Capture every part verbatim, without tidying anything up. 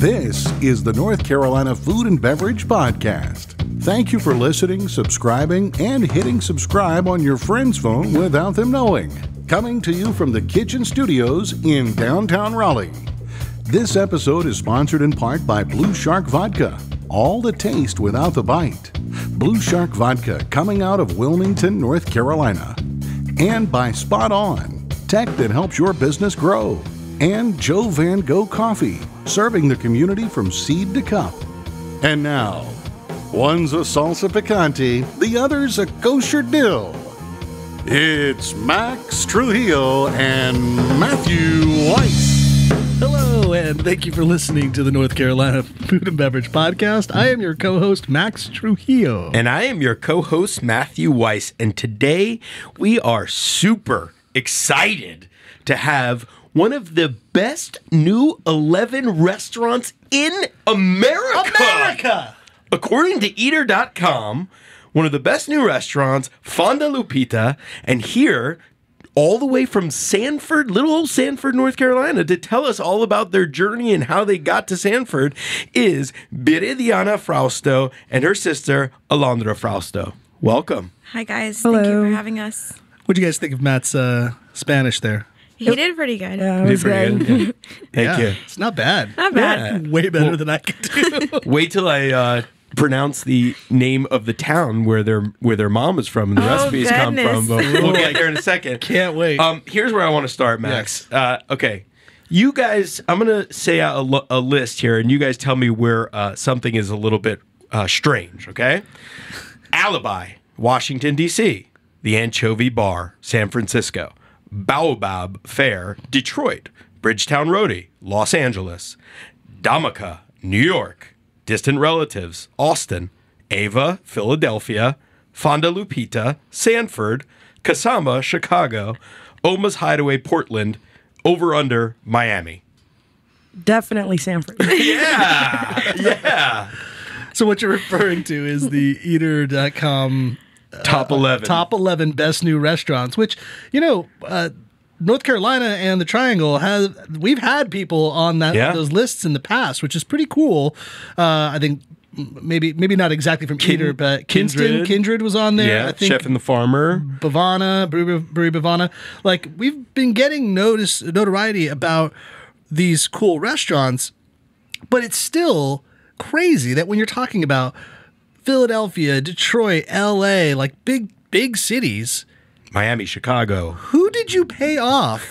This is the North Carolina Food and Beverage Podcast. Thank you for listening, subscribing, and hitting subscribe on your friend's phone without them knowing. Coming to you from the kitchen studios in downtown Raleigh. This episode is sponsored in part by Blue Shark Vodka. All the taste without the bite. Blue Shark Vodka, coming out of Wilmington, North Carolina. And by Spot On, tech that helps your business grow. And Joe Van Gogh Coffee, serving the community from seed to cup. And now, one's a salsa picante, the other's a kosher dill. It's Max Trujillo and Matthew Weiss. Hello, and thank you for listening to the North Carolina Food and Beverage Podcast. I am your co-host, Max Trujillo. And I am your co-host, Matthew Weiss. And today we are super excited to have one of the best new eleven restaurants in America. America! According to eater dot com, one of the best new restaurants, Fonda Lupita, and here, all the way from Sanford, little old Sanford, North Carolina, to tell us all about their journey and how they got to Sanford, is Biridiana Frausto and her sister, Alondra Frausto. Welcome. Hi, guys. Hello. Thank you for having us. What do you guys think of Matt's uh, Spanish there? He did pretty good. Yeah, it You was did pretty good. good. Thank Yeah, you. It's not bad. Not bad. Way better than I could do. Wait till I uh, pronounce the name of the town where their where their mom is from and the Oh, recipes come from. goodness. But we'll get there in a second. Can't wait. Um, here's where I want to start, Max. Uh, okay, you guys, I'm gonna say out a, lo- a list here, and you guys tell me where uh, something is a little bit uh, strange. Okay, Alibi, Washington D C, the Anchovy Bar, San Francisco, Baobab Fair, Detroit, Bridgetown Roadie, Los Angeles, Damaca, New York, Distant Relatives, Austin, Ava, Philadelphia, Fonda Lupita, Sanford, Kasama, Chicago, Oma's Hideaway, Portland, Over Under, Miami. Definitely Sanford. Yeah, yeah. So what you're referring to is the eater dot com Top eleven. top eleven best new restaurants, which, you know, uh, North Carolina and the Triangle have, we've had people on that Yeah. those lists in the past, which is pretty cool. Uh, I think maybe maybe not exactly from Kin- Eater, but Kinston, Kindred. Kindred was on there. Yeah, I think Chef and the Farmer. Bavana, Brewery Brewery Bavana. Like, we've been getting notice notoriety about these cool restaurants, but it's still crazy that when you're talking about Philadelphia, Detroit, L A, like big, big cities, Miami, Chicago. who did you pay off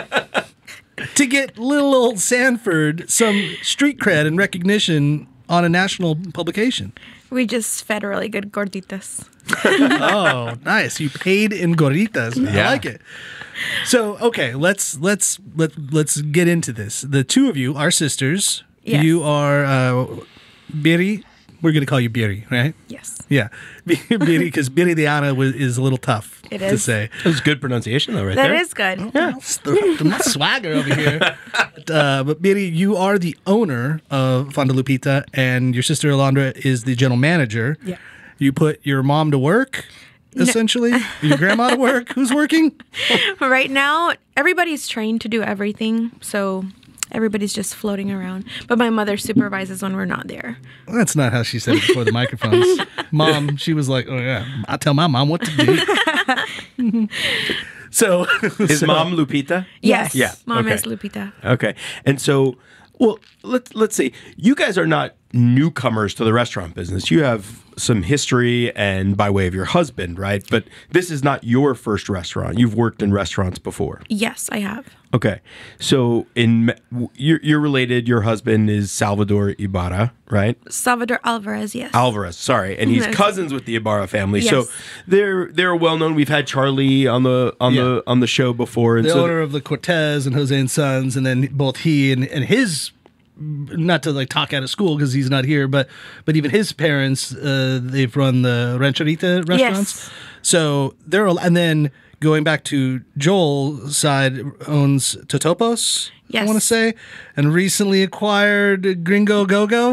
to get little old Sanford some street cred and recognition on a national publication? We just fed really good gorditas. Oh, nice. You paid in gorditas. I Yeah. like it. So, okay, let's let's let let's get into this. The two of you are sisters. Yes. You are uh, Biri. We're going to call you Biri, right? Yes. Yeah, Biri, because Biridiana was, is a little tough It to is. say. That was good pronunciation, though, right That there. is good. Yeah, it's the, the swagger over here. Uh, but Biri, you are the owner of Fonda Lupita, and your sister Alondra is the general manager. Yeah. You put your mom to work, essentially. Your grandma to work. Who's working? Right now, everybody's trained to do everything, so everybody's just floating around. But my mother supervises when we're not there. Well, that's not how she said it before the microphones. Mom, she was like, "Oh yeah, I tell my mom what to do." So, Is so- Mom Lupita? Yes. Yeah, Mom okay. is Lupita. Okay. And so, well, let's let's see. You guys are not newcomers to the restaurant business. You have some history and by way of your husband, right? But this is not your first restaurant. You've worked in restaurants before. Yes, I have. Okay. So in you're, you're related, your husband is Salvador Ibarra, right? Salvador Alvarez, yes. Alvarez, sorry, and he's Yes. cousins with the Ibarra family. So Yes. they're they're well known. We've had Charlie on the on Yeah. the on the show before, and the so owner of the Cortez and Jose and Sons, and then both he and, and his, not to like talk out of school because he's not here, but but even his parents, uh, they've run the Rancherita restaurants. Yes. So they're, and then going back to Joel's side, owns Totopos, I Yes. want to say, and recently acquired Gringo Go-Go.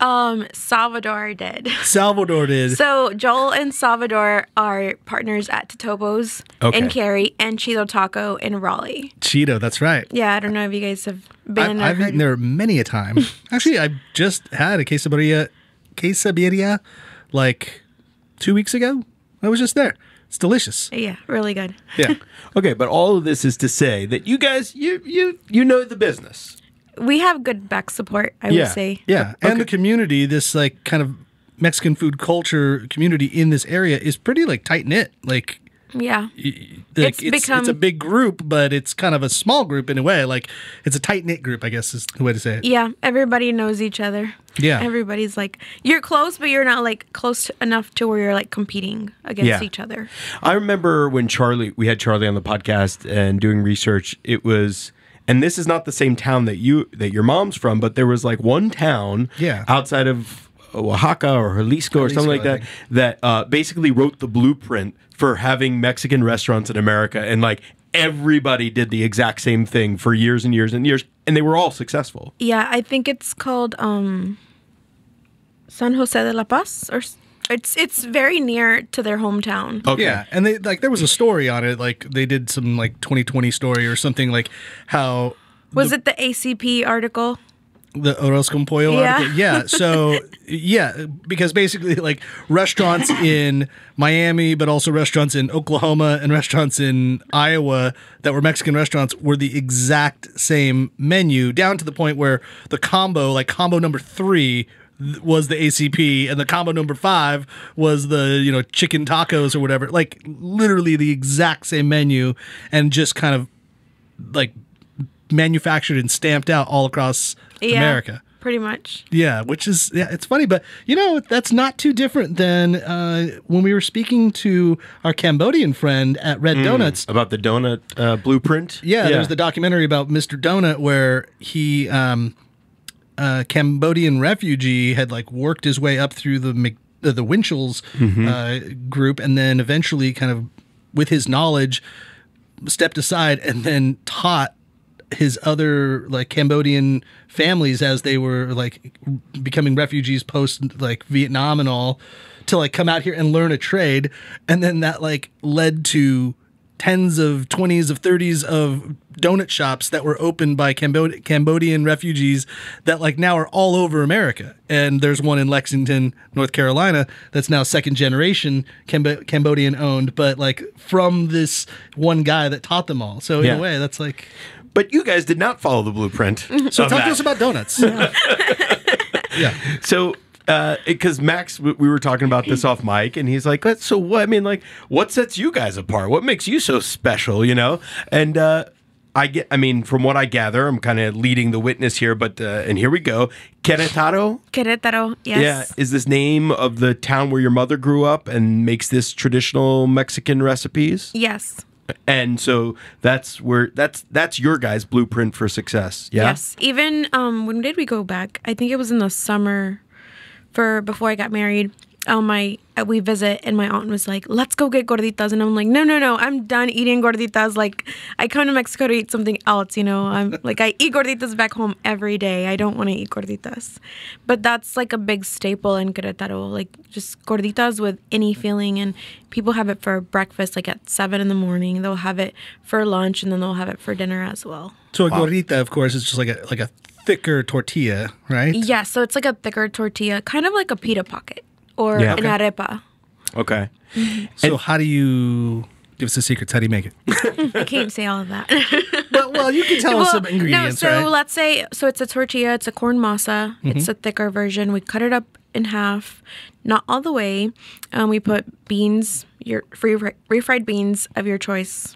Um, Salvador did. Salvador did. So Joel and Salvador are partners at Totobo's Okay. in Cary and Cheeto Taco in Raleigh. Cheeto, that's right. Yeah, I don't know if you guys have been. I, or I've heard- eaten there many a time. Actually, I just had a quesabirria, quesabirria like two weeks ago. I was just there. It's delicious. Yeah, really good. Yeah. Okay, but all of this is to say that you guys, you you you know the business. We have good back support, I Yeah. would say. Yeah. And the community, this like kind of Mexican food culture community in this area is pretty like tight knit. Like, Yeah. y- like It's it's, become- it's a big group, but it's kind of a small group in a way. Like it's a tight knit group, I guess is the way to say it. Yeah, everybody knows each other. Yeah. Everybody's like, you're close, but you're not like close enough to where you're like competing against Yeah. each other. I remember when Charlie, we had Charlie on the podcast and doing research. It was, and this is not the same town that you that your mom's from, but there was like one town, Yeah. outside of Oaxaca or Jalisco or something like Jalisco, I that, that uh, basically wrote the blueprint for having Mexican restaurants in America, and like everybody did the exact same thing for years and years and years, and they were all successful. Yeah, I think it's called um, San Jose de la Paz, or s- it's it's very near to their hometown. Okay. Yeah, and they like there was a story on it. Like they did some like twenty twenty story or something like how Was it the A C P article? the Oros con Pollo Yeah. article. Yeah. So yeah, because basically like restaurants in Miami, but also restaurants in Oklahoma and restaurants in Iowa that were Mexican restaurants were the exact same menu, down to the point where the combo, like combo number three, th- was the A C P, and the combo number five was the, you know, chicken tacos or whatever. Like literally the exact same menu, and just kind of like manufactured and stamped out all across Yeah, America. pretty much. Yeah, which is, yeah, it's funny, but you know, that's not too different than uh, when we were speaking to our Cambodian friend at Red Donuts. About the donut uh, blueprint. Yeah, there's the documentary about Mister Donut where he, um, a Cambodian refugee, had like worked his way up through the Mc, uh, the Winchells uh, group, and then eventually, kind of with his knowledge, stepped aside and then taught his other like Cambodian families as they were like becoming refugees post like Vietnam and all, to like come out here and learn a trade. And then that like led to tens of twenties of thirties of donut shops that were opened by Cambod- Cambodian refugees that like now are all over America. And there's one in Lexington, North Carolina, that's now second generation Camb- Cambodian owned, but like from this one guy that taught them all. So in Yeah. a way, that's like, But you guys did not follow the blueprint. so of talk that. to us about donuts. Yeah. So, because Max, we we were talking about this off mic, and he's like, "But so what? I mean, like, what sets you guys apart? What makes you so special? You know?" And uh, I get, I mean, from what I gather, I'm kind of leading the witness here, but uh, and here we go. Queretaro. Querétaro, yes. Yeah, is this name of the town where your mother grew up and makes this traditional Mexican recipes? Yes. And so that's where that's that's your guys' blueprint for success. Yeah. Yes. Even um, when did we go back? I think it was in the summer, for before I got married. Um, my uh, we visit, and my aunt was like, "Let's go get gorditas," and I'm like, "No, no, no! I'm done eating gorditas. Like, I come to Mexico to eat something else. You know, I'm like, I eat gorditas back home every day. I don't want to eat gorditas, but that's like a big staple in Querétaro. Like, just gorditas with any filling, and people have it for breakfast, like at seven in the morning. They'll have it for lunch, and then they'll have it for dinner as well. So a gordita, of course, is just like a like a thicker tortilla, right? Yeah, so it's like a thicker tortilla, kind of like a pita pocket or Yeah. an arepa. Okay. So how do you give us the secrets? How do you make it? I can't say all of that. well, well, you can tell us some ingredients, no, so right? let's say, so it's a tortilla, it's a corn masa, it's a thicker version. We cut it up in half, not all the way. Um, we put beans, your free refried beans of your choice.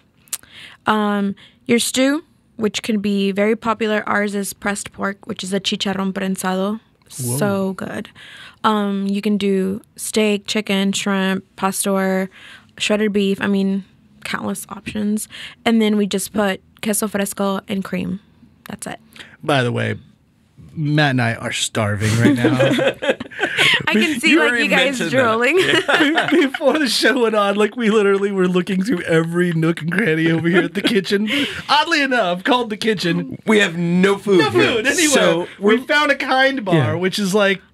Um, your stew, which can be very popular. Ours is pressed pork, which is a chicharrón prensado. So good. Um, you can do steak, chicken, shrimp, pastor, shredded beef. I mean, countless options. And then we just put queso fresco and cream. That's it. By the way, Matt and I are starving right now. I can see You like already you guys mentioned that. drooling. Before the show went on, like we literally were looking through every nook and cranny over here at the kitchen. Oddly enough, called the kitchen. We have no food. No here. food anyway. So we we're found a kind bar, Yeah. which is like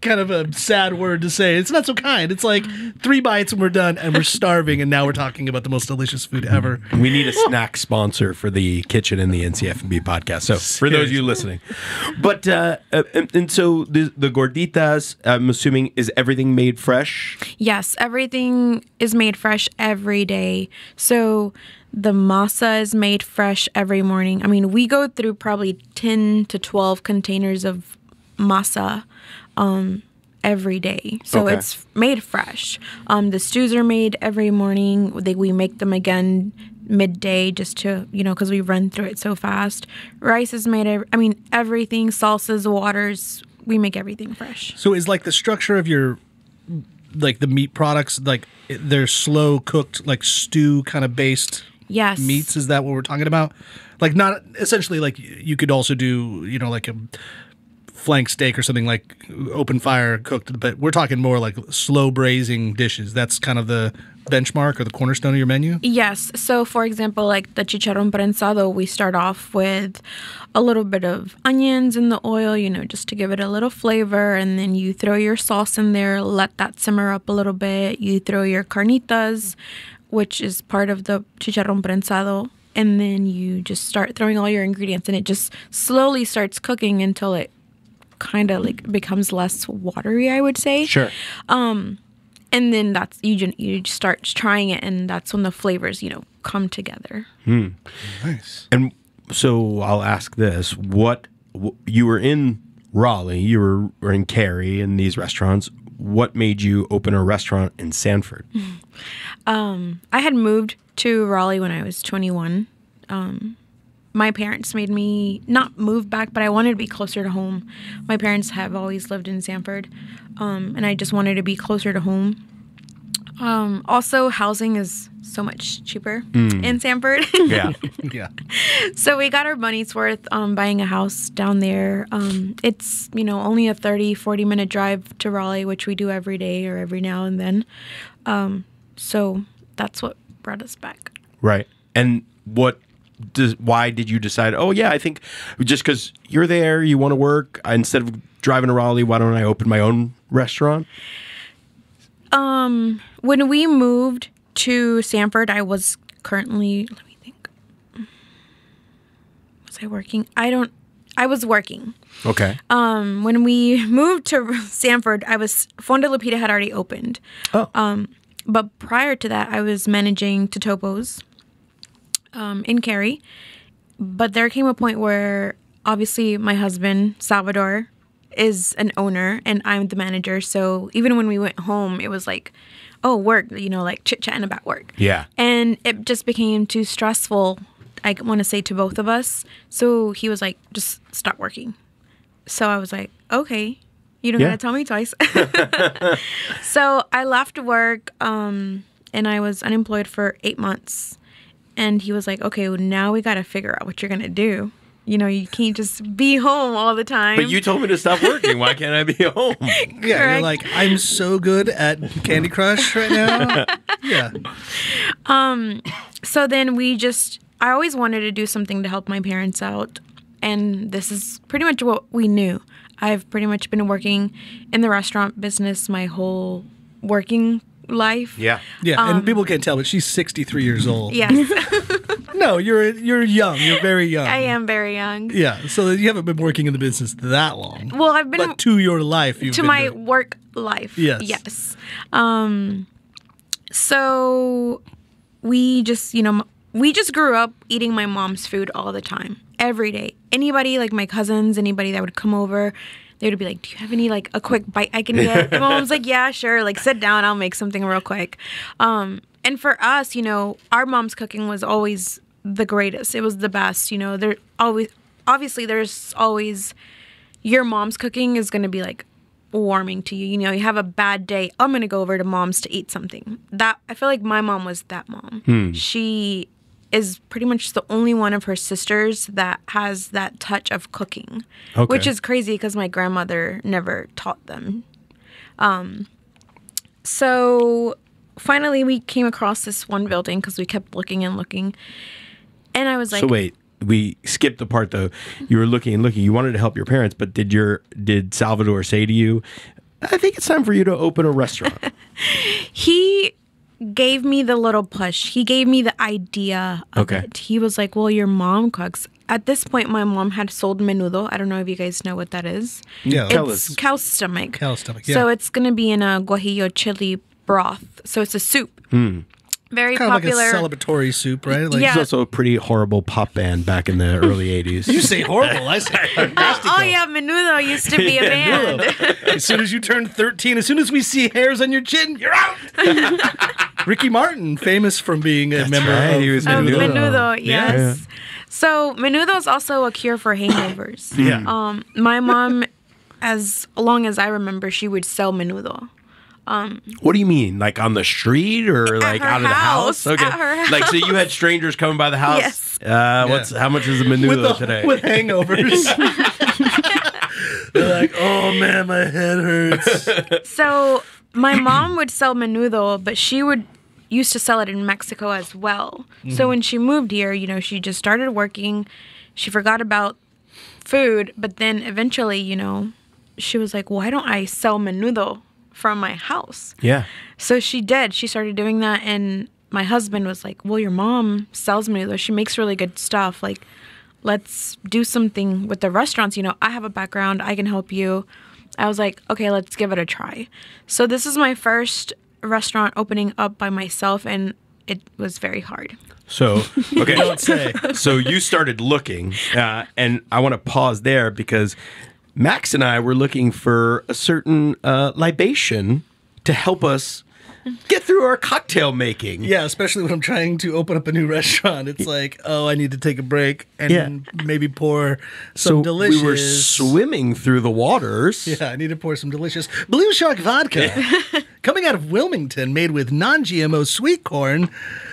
kind of a sad word to say. It's not so kind. It's like three bites and we're done and we're starving and now we're talking about the most delicious food ever. We need a snack sponsor for the kitchen in the N C F and B podcast. So for those of you listening. But, uh, and, and so the, the gorditas, I'm assuming, is everything made fresh? Yes, everything is made fresh every day. So the masa is made fresh every morning. I mean, we go through probably ten to twelve containers of masa um, every day. So Okay. it's made fresh. Um, the stews are made every morning. They, we make them again midday just to, you know, because we run through it so fast. Rice is made, ev- I mean, everything, salsas, waters, we make everything fresh. So is like the structure of your, like the meat products, like they're slow cooked, like stew kind of based Yes. meats? Is that what we're talking about? Like not essentially like you could also do, you know, like a flank steak or something like open fire cooked, but we're talking more like slow braising dishes. That's kind of the benchmark or the cornerstone of your menu? Yes. So, for example, like the chicharrón prensado, we start off with a little bit of onions in the oil, you know, just to give it a little flavor. And then you throw your sauce in there, let that simmer up a little bit. You throw your carnitas, which is part of the chicharrón prensado. And then you just start throwing all your ingredients, and it just slowly starts cooking until it kind of like becomes less watery, I would say. Sure. Um, and then that's you. ju- You start trying it, and that's when the flavors, you know, come together. Nice. And so I'll ask this: What w- you were in Raleigh, you were, were in Cary in these restaurants. What made you open a restaurant in Sanford? Um, I had moved to Raleigh when I was twenty-one. Um, my parents made me not move back, but I wanted to be closer to home. My parents have always lived in Sanford, um, and I just wanted to be closer to home. Um, also, housing is so much cheaper in Sanford. Yeah. Yeah. So we got our money's worth um, buying a house down there. Um, it's, you know, only a thirty, forty minute drive to Raleigh, which we do every day or every now and then. Um, so that's what brought us back. Right. And what does, why did you decide, oh, yeah, I think just because you're there, you want to work, instead of driving to Raleigh, why don't I open my own restaurant? Um, when we moved to Sanford, I was currently, let me think. Was I working? I don't, I was working. Okay. Um, when we moved to Sanford, I was, Fonda Lupita had already opened. Oh. Um, but prior to that, I was managing Totopos um, in Cary. But there came a point where obviously my husband, Salvador, is an owner and I'm the manager. So even when we went home, it was like, oh, work, you know, like chit-chatting about work. Yeah. And it just became too stressful, I want to say, to both of us. So he was like, just stop working. So I was like, okay, you don't Yeah. got to tell me twice. So I left work um, and I was unemployed for eight months. And he was like, okay, well, now we got to figure out what you're going to do. You know, you can't just be home all the time. But you told me to stop working. Why can't I be home? Yeah, Correct. you're like, I'm so good at Candy Crush right now. Yeah. So then we just, I always wanted to do something to help my parents out. And this is pretty much what we knew. I've pretty much been working in the restaurant business my whole working life. Yeah. Yeah, and people can't tell, but she's sixty-three years old. Yes, No, you're you're young. You're very young. I am very young. Yeah, so you haven't been working in the business that long. Well, I've been But to your life, you've to been my doing- work life. Yes. Yes. Um, so we just, you know, m- we just grew up eating my mom's food all the time, every day. Anybody, like my cousins, anybody that would come over, they would be like, do you have any, like, a quick bite I can get? My mom's like, yeah, sure. Like, sit down. I'll make something real quick. Um, and for us, you know, our mom's cooking was always the greatest. It was the best. You know, there always, obviously, there's always, your mom's cooking is going to be, like, warming to you. You know, you have a bad day, I'm going to go over to mom's to eat something. That, I feel like my mom was that mom. She is pretty much the only one of her sisters that has that touch of cooking, Okay. which is crazy because my grandmother never taught them. Um, so finally we came across this one building because we kept looking and looking. And I was like, So wait, we skipped the part though. You were looking and looking. You wanted to help your parents, but did your did Salvador say to you, I think it's time for you to open a restaurant. He gave me the little push. He gave me the idea of Okay. it. He was like, well, your mom cooks. At this point, my mom had sold Menudo. I don't know if you guys know what that is. Yeah. Tell It's us. cow stomach. Cow stomach, So yeah. it's going to be in a guajillo chili broth. So it's a soup. Very Kind of popular. like a celebratory soup, right? Like, Yeah. It's also a pretty horrible pop band back in the early eighties. You say horrible. I say fantastic. oh, yeah. Menudo used to be a band. As soon as you turn thirteen, as soon as we see hairs on your chin, you're out. Ricky Martin, famous from being a member right, of he was Um, Menudo. Menudo, Yeah. yes. So Menudo is also a cure for hangovers. Yeah. Um, my mom, as long as I remember, she would sell Menudo. What do you mean? Like on the street or like her out of the house? house, at her Like so you had strangers coming by the house? Yes. Uh, what's how much is a with, menudo the, today? with hangovers. They're like, oh man, my head hurts. So my mom would sell Menudo, but she would used to sell it in Mexico as well. So when she moved here, you know, she just started working. She forgot about food, but then eventually, you know, she was like, why don't I sell Menudo from my house? Yeah. So she did. She started doing that, and my husband was like, well, your mom sells Menudo. She makes really good stuff. Like, let's do something with the restaurants. You know, I have a background. I can help you. I was like, okay, let's give it a try. So this is my first restaurant opening up by myself, and it was very hard. So okay. Don't say. So you started looking, uh, and I want to pause there because Max and I were looking for a certain uh, libation to help us get through our cocktail making. Yeah, especially when I'm trying to open up a new restaurant. It's like, oh, I need to take a break and Yeah. maybe pour some So delicious. we were swimming through the waters. Yeah, I need to pour some delicious Blue Shark vodka coming out of Wilmington, made with non-G M O sweet corn.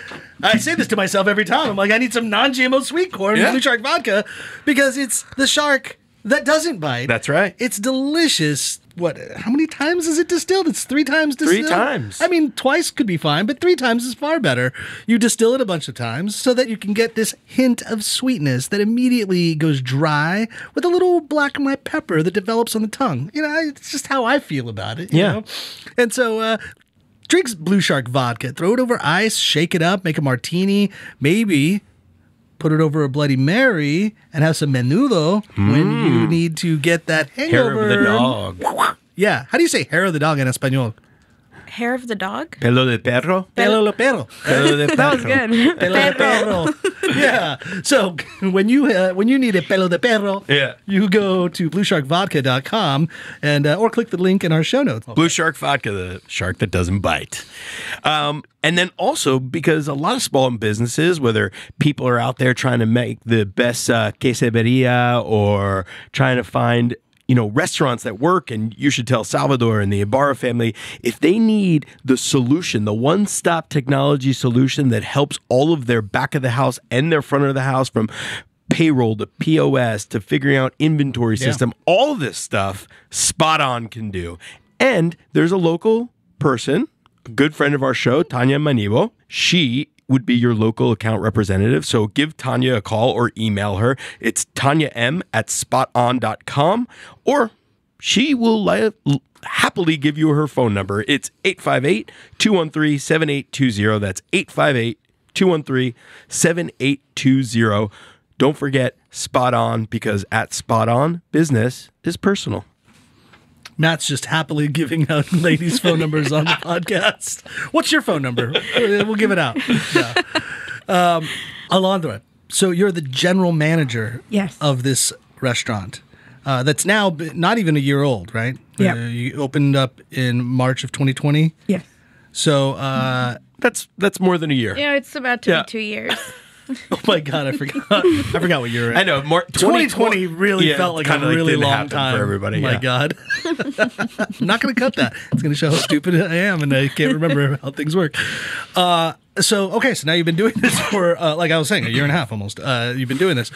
I say this to myself every time. I'm like, I need some non-G M O sweet corn Yeah. Blue Shark vodka because it's the shark that doesn't bite. That's right. It's delicious. What? How many times is it distilled? It's three times Three distilled. times. I mean, twice could be fine, but three times is far better. You distill it a bunch of times so that you can get this hint of sweetness that immediately goes dry with a little black and white pepper that develops on the tongue. You know, it's just how I feel about it. you Yeah. know? And so, uh, drinks Blue Shark vodka. Throw it over ice, shake it up, make a martini, maybe put it over a Bloody Mary, and have some menudo when you need to get that hangover. Hair of the dog. Yeah. How do you say hair of the dog in Espanol? Hair of the dog? Pelo de perro. Pelo de perro. Pelo de perro. That was good. Pelo de perro. Yeah. So when you uh, when you need a pelo de perro, Yeah. you go to blue shark vodka dot com and uh, or click the link in our show notes. Blue Shark Vodka, the shark that doesn't bite. Um, and then also because a lot of small businesses, whether people are out there trying to make the best uh, quesabirria or trying to find you know, restaurants that work, and you should tell Salvador and the Ibarra family, if they need the solution, the one-stop technology solution that helps all of their back of the house and their front of the house, from payroll to P O S to figuring out inventory system, all this stuff, Spot On can do. And there's a local person, a good friend of our show, Tanya Manibo. She would be your local account representative. So give Tanya a call or email her. It's Tanya M at spot on dot com, or she will li- happily give you her phone number. It's eight five eight, two one three, seven eight two zero. That's eight five eight, two one three, seven eight two zero. Don't forget Spot On, because at Spot On, business is personal. Matt's just happily giving out ladies' phone numbers on the podcast. What's your phone number? We'll give it out. Yeah. Um, Alondra, so you're the general manager Yes. of this restaurant uh, that's now b- not even a year old, right? Yeah. Uh, you opened up in March of twenty twenty. Yes. So, uh, That's that's more than a year. Yeah, it's about to Yeah. be two years. oh my God, I forgot. I forgot what year. I know. More, twenty twenty really Yeah, felt like a kinda like really didn't long happen time for everybody. Oh my yeah. God. I'm not going to cut that. It's going to show how stupid I am and I can't remember how things work. Uh, so, okay, so now you've been doing this for, uh, like I was saying, a year and a half almost. Uh, you've been doing this.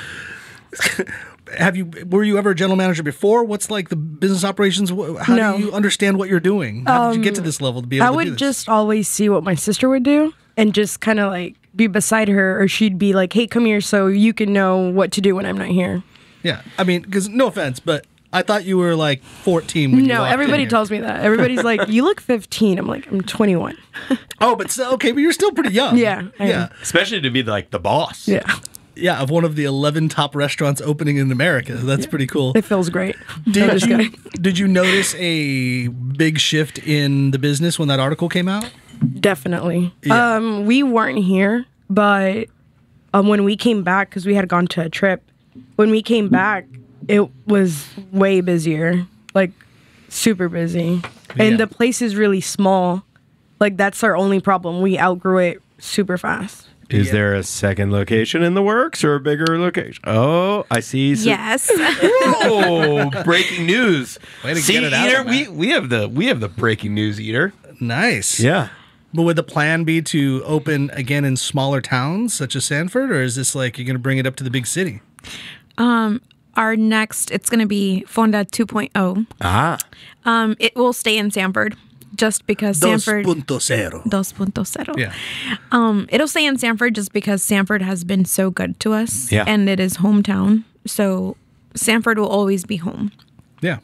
Have you, were you ever a general manager before? What's like the business operations? Wh- How No. do you understand what you're doing? How did you get to this level to be able I to do would this? just always see what my sister would do and just kind of like be beside her, or she'd be like, hey, come here so you can know what to do when I'm not here. Yeah, I mean, because no offense, but I thought you were like fourteen when you No, walked everybody in here. tells me that. Everybody's like, "You look fifteen." I'm like, "I'm twenty-one." Oh, but so, okay, but you're still pretty young. Yeah, I am. Yeah. Especially to be like the boss. Yeah, Yeah, of one of the eleven top restaurants opening in America. That's pretty cool. it feels great. Did Just you, kidding. did you notice a big shift in the business when that article came out? Definitely. Yeah. Um, we weren't here, but um, when we came back, because we had gone to a trip, when we came back, it was way busier, like super busy. And Yeah. the place is really small. Like, that's our only problem. We outgrew it super fast. Is Yeah. there a second location in the works or a bigger location? Oh, I see. some- Yes. Oh, breaking news. Way to See, get it out, Eater, we, Matt. we have the we have the breaking news, Eater. Nice. Yeah. But would the plan be to open again in smaller towns such as Sanford, or is this like you're going to bring it up to the big city? Um, our next, it's going to be Fonda two point oh. Ah. Um, it will stay in Sanford just because Sanford. two point oh. two point oh. Yeah. Um, it'll stay in Sanford just because Sanford has been so good to us. Yeah. And it is hometown. So Sanford will always be home. Yeah.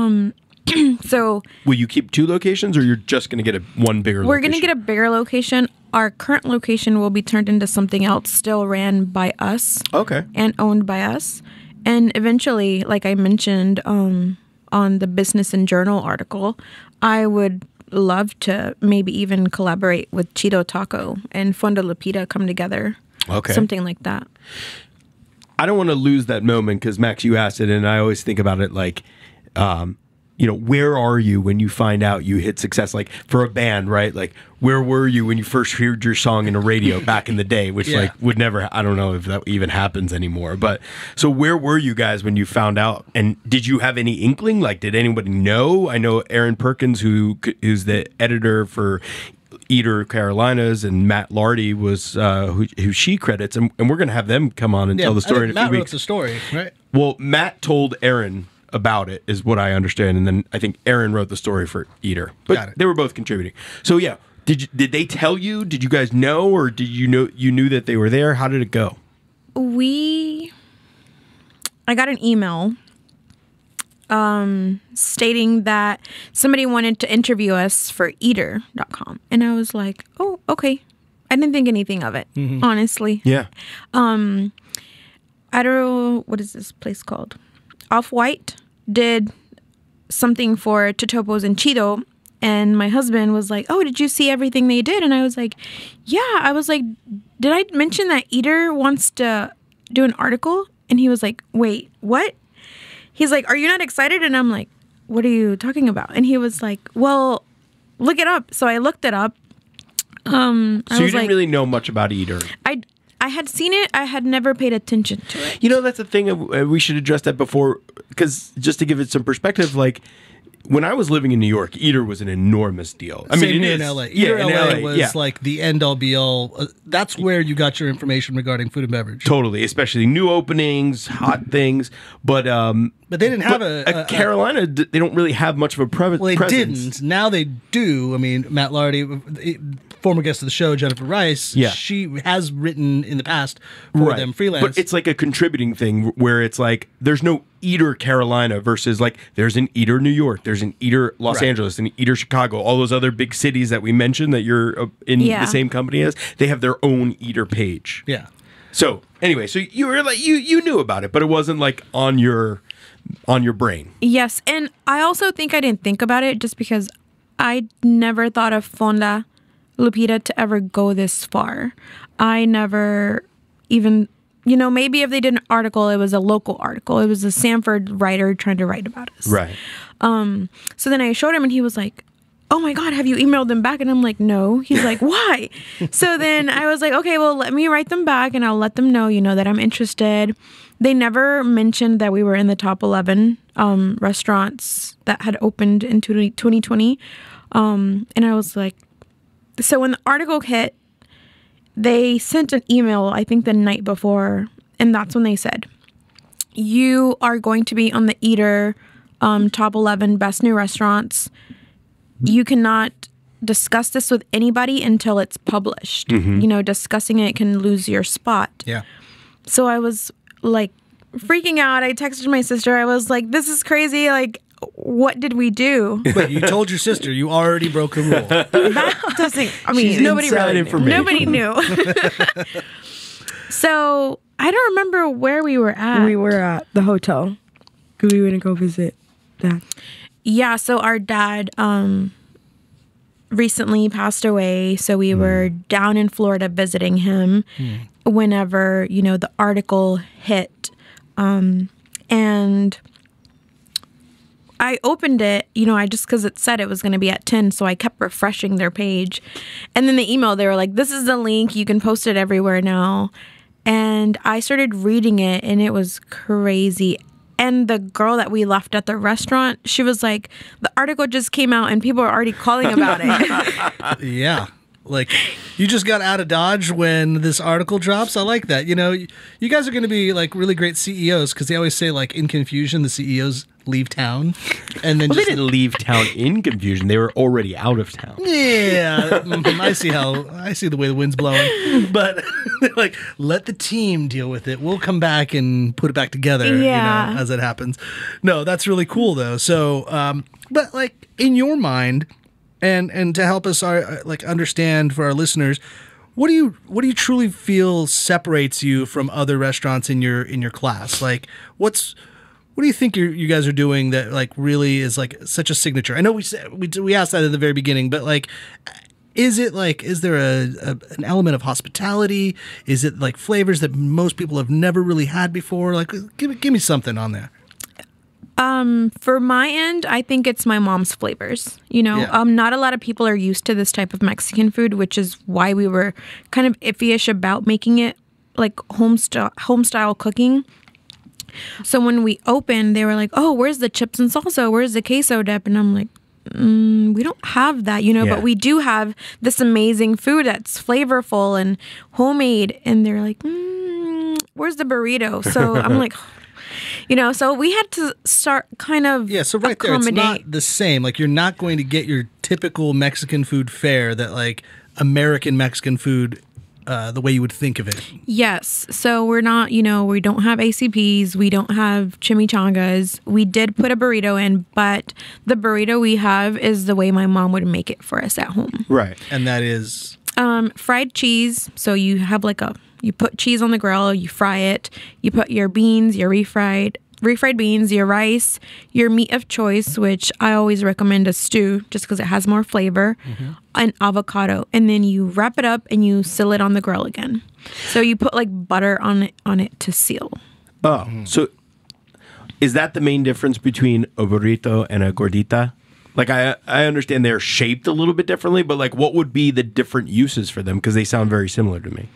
So Will you keep two locations or you're just going to get a one bigger we're location? going to get a bigger location. Our current location will be turned into something else, still ran by us. Okay. And owned by us. And eventually, like I mentioned um, on the Business and Journal article, I would love to maybe even collaborate with Cheeto Taco and Fonda Lupita come together. Okay. Something like that. I don't want to lose that moment because, Max, you asked it, and I always think about it like, um, you know, where are you when you find out you hit success? Like for a band, right? Like, where were you when you first heard your song in the radio back in the day, which Yeah. like would never, I don't know if that even happens anymore. But so where were you guys when you found out? And did you have any inkling? Like, did anybody know? I know Aaron Perkins, who who's the editor for Eater Carolinas, and Matt Lardy was uh, who, who she credits, and, and we're going to have them come on and tell the I think story in a Matt few wrote weeks. the story, right? Well, Matt told Aaron about it, is what I understand, and then I think Aaron wrote the story for Eater. But Got it. they were both contributing. So yeah, did you, did they tell you? Did you guys know, or did you know you knew that they were there? How did it go? We, I got an email um, stating that somebody wanted to interview us for eater dot com. And I was like, oh, okay. I didn't think anything of it, honestly. Yeah. I don't know, what is this place called? Off-White did something for Totopos and Cheeto, and my husband was like, oh, did you see everything they did? And I was like, yeah. I was like, did I mention that Eater wants to do an article? And he was like, wait, what? He's like, are you not excited? And I'm like, what are you talking about? And he was like, well, look it up. So I looked it up. Um, So I you was didn't like, really know much about Eater. I, I had seen it. I had never paid attention to it. You know, that's the thing. uh, We should address that before, because just to give it some perspective, like when I was living in New York, Eater was an enormous deal. I Same mean, it here is. in L A. Yeah, Eater in L A L A, was yeah. like the end all be all. Uh, that's where you got your information regarding food and beverage. Totally, especially new openings, hot things. But um, But they didn't have but a, at Carolina, d- they don't really have much of a pre- Well, they presence. didn't. Now they do. I mean, Matt Lardy, former guest of the show, Jennifer Rice. Yeah. she has written in the past for Right. them freelance. But it's like a contributing thing where it's like there's no Eater Carolina versus like there's an Eater New York, there's an Eater Los Right. Angeles, an Eater Chicago, all those other big cities that we mentioned that you're uh, in Yeah. the same company as. They have their own Eater page. yeah. So anyway, so you were like you you knew about it, but it wasn't like on your on your brain. Yes, and I also think I didn't think about it just because I never thought of Fonda Lupita to ever go this far. I never even, you know, maybe if they did an article, it was a local article. It was a Sanford writer trying to write about us. Right. Um, so then I showed him and he was like, oh my God, have you emailed them back? And I'm like, no. He's like, why? So then I was like, okay, well, let me write them back and I'll let them know, you know, that I'm interested. They never mentioned that we were in the top eleven um, restaurants that had opened in twenty twenty. Um, and I was like, so when the article hit, they sent an email, I think the night before, and that's when they said, you are going to be on the Eater um, top eleven best new restaurants. You cannot discuss this with anybody until it's published. You know, discussing it can lose your spot. Yeah. So I was like, freaking out. I texted my sister. I was like, this is crazy. Like, what did we do? But you told your sister you already broke the rule. That doesn't, I mean, She's nobody inside really information. knew. Nobody knew. So I don't remember where we were at. We were at the hotel. We went to go visit Dad. Yeah, so our dad um, recently passed away. So we mm. were down in Florida visiting him mm. whenever, you know, the article hit. Um, and I opened it, you know, I just because it said it was going to be at ten. So I kept refreshing their page. And then the email, they were like, this is the link. You can post it everywhere now. And I started reading it and it was crazy. And the girl that we left at the restaurant, she was like, the article just came out and people are already calling about it. Yeah. Like, you just got out of Dodge when this article drops. I like that. You know, you guys are going to be like really great C E Os because they always say like in confusion, the C E Os leave town. And then well, just they didn't leave town in confusion. They were already out of town. Yeah. mm, I see how, I see the way the wind's blowing. But like, let the team deal with it. We'll come back and put it back together, yeah. you know, as it happens. No, that's really cool though. So, um, but like in your mind, And and to help us our, like understand for our listeners, what do you what do you truly feel separates you from other restaurants in your in your class? Like, what's what do you think you you guys are doing that like really is like such a signature? I know we said we we asked that at the very beginning, but like, is it like is there a, a an element of hospitality? Is it like flavors that most people have never really had before? Like, give give me something on there. Um, for my end, I think it's my mom's flavors. You know, Yeah. um, not a lot of people are used to this type of Mexican food, which is why we were kind of iffy-ish about making it like home style, home style cooking. So when we opened, they were like, "Oh, where's the chips and salsa? Where's the queso dip?" And I'm like, mm, "We don't have that, you know, Yeah. but we do have this amazing food that's flavorful and homemade." And they're like, mm, "Where's the burrito?" So I'm like. You know, so we had to start kind of Yeah, so right there, it's not the same. Like, you're not going to get your typical Mexican food fare that, like, American Mexican food, uh, the way you would think of it. Yes. So we're not, you know, we don't have A C Ps. We don't have chimichangas. We did put a burrito in, but the burrito we have is the way my mom would make it for us at home. Right. And that is... Um, fried cheese. So you have like a... You put cheese on the grill, you fry it, you put your beans, your refried refried beans, your rice, your meat of choice, which I always recommend a stew just because it has more flavor, mm-hmm. and avocado. And then you wrap it up and you seal it on the grill again. So you put like butter on it, on it to seal. Oh, mm. So is that the main difference between a burrito and a gordita? Like, I I understand they're shaped a little bit differently, but like what would be the different uses for them? Because they sound very similar to me.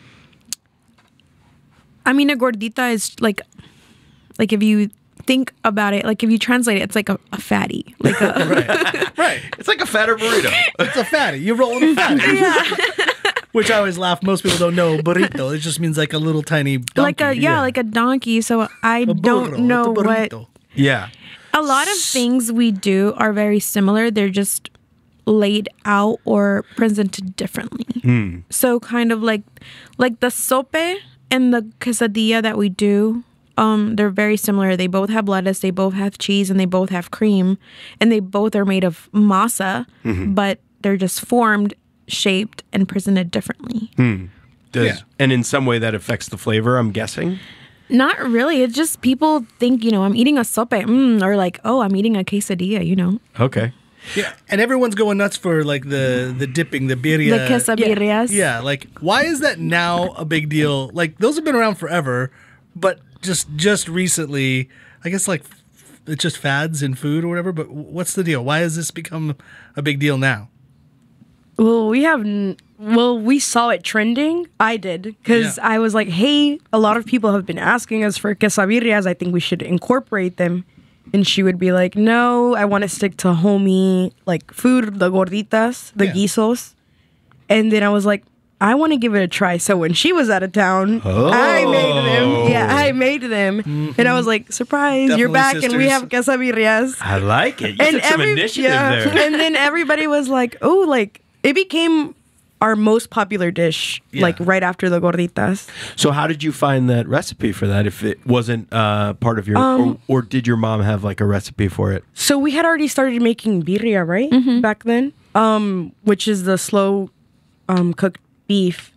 I mean, a gordita is like, like if you think about it, like if you translate it, it's like a, a fatty. Like a right. right. It's like a fatter burrito. It's a fatty. You're rolling a fatty. Yeah. Which I always laugh. Most people don't know burrito. It just means like a little tiny donkey. Like a, yeah, yeah. like a donkey. So I a don't burro, know it's a what. burrito. Yeah. A lot of things we do are very similar. They're just laid out or presented differently. Mm. So kind of like, like the sope and the quesadilla that we do, um, they're very similar. They both have lettuce, they both have cheese, and they both have cream, and they both are made of masa, mm-hmm. but they're just formed, shaped, and presented differently. Mm. Does, yeah. And in some way that affects the flavor, I'm guessing? Not really. It's just people think, you know, I'm eating a sope, mm, or like, oh, I'm eating a quesadilla, you know. Okay. Yeah, and everyone's going nuts for like the the dipping, the birria, the quesabirrias. Yeah, like why is that now a big deal? Like those have been around forever, but just just recently, I guess like it's just fads in food or whatever. But what's the deal? Why has this become a big deal now? Well, we have. N- well, we saw it trending. I did because Yeah. I was like, "Hey, a lot of people have been asking us for quesabirrias. I think we should incorporate them." And she would be like, "No, I want to stick to homey like food, the gorditas, the Yeah. guisos." And then I was like, "I want to give it a try." So when she was out of town, Oh. I made them. Yeah, I made them, Mm-hmm. and I was like, "Surprise! You're Definitely back, and we sisters. have quesabirrias." I like it. You And took some every- initiative yeah. there. And then everybody was like, "Oh, like it became our most popular dish, Yeah. like right after the gorditas. So how did you find that recipe for that if it wasn't uh, part of your, Um, or, or did your mom have like a recipe for it? So we had already started making birria, right? Back then, um, which is the slow um, cooked beef.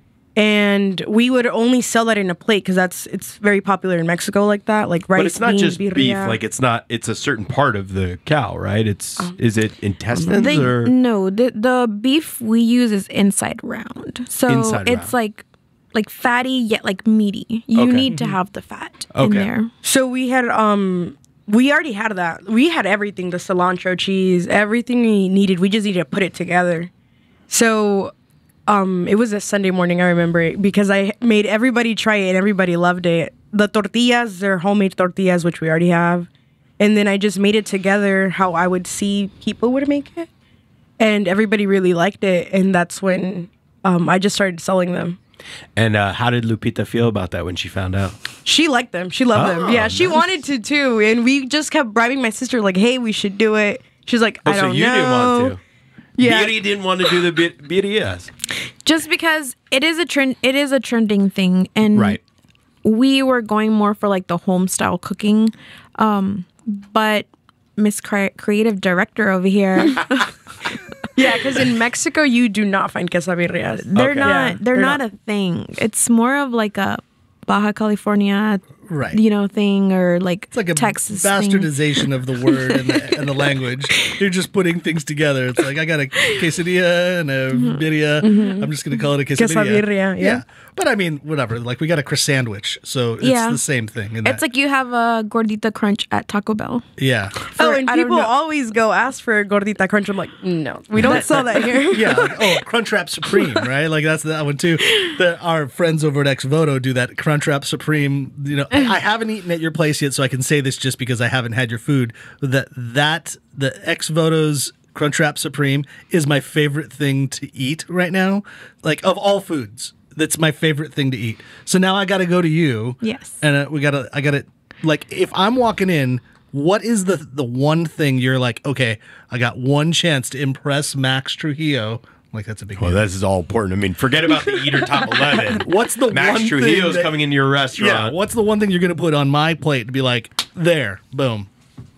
And we would only sell that in a plate because that's it's very popular in Mexico like that, like rice. But it's not beans, just birria. beef. Like it's not. It's a certain part of the cow, right? It's is it intestines They, or no, the the beef we use is inside round. So Inside it's round. like like fatty yet like meaty. You Okay. need to have the fat in Okay. there. So we had um we already had that. We had everything, the cilantro cheese, everything we needed. We just needed to put it together. So um it was a Sunday morning, I remember it, because I made everybody try it and everybody loved it. The tortillas, they're homemade tortillas, which we already have. And then I just made it together how I would see people would make it. And everybody really liked it. And that's when um, I just started selling them. And uh, how did Lupita feel about that when she found out? She liked them. She loved Oh, them. Yeah, she nice. wanted to too. And we just kept bribing my sister, like, hey, we should do it. She's like, Oh, I so don't you know. didn't want to. Yeah. Biri didn't want to do the bir- birrias. Just because it is a trend, it is a trending thing, and Right. we were going more for like the home style cooking, um, but Miss Cre- Creative Director over here, Yeah, because in Mexico, you do not find quesabirrias. they're Okay. not Yeah, they're, they're not, not. a thing. It's more of like a Baja California, Right. you know, thing, or like It's like a Texas thing. bastardization of the word and the, and the language. You're just putting things together. It's like I got a quesadilla and a birria. I'm just going to call it a quesabirria. Quesabirria, yeah. But I mean, whatever. Like we got a croissandwich, so it's Yeah. the same thing. in It's that- like you have a gordita crunch at Taco Bell. yeah, Oh, For- and I don't people know. always go ask for a gordita crunch. I'm like, no, we don't sell that here. yeah. Like, oh, Crunchwrap Supreme, right? Like that's that one too. The, our friends over at Ex Voto do that Crunchwrap Supreme. You know, I haven't eaten at your place yet, so I can say this just because I haven't had your food. That that the Ex Voto's Crunchwrap Supreme is my favorite thing to eat right now. Like of all foods, that's my favorite thing to eat. So now I got to go to you. Yes. And uh, we got to. I got to. Like if I'm walking in. What is the the one thing you're like, okay, I got one chance to impress Max Trujillo? Like that's a big Well, deal. this is all important. I mean, forget about the Eater Top eleven. What's the Max one Trujillo's thing that- coming into your restaurant. Yeah, what's the one thing you're gonna put on my plate to be like, there, boom.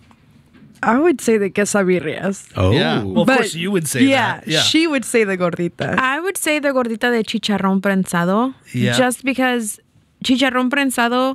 I would say the quesabirrias. Oh, Yeah. Well, of But, course you would say yeah, that. Yeah. she would say the gordita. I would say the gordita de chicharrón prensado, Yeah. just because chicharrón prensado,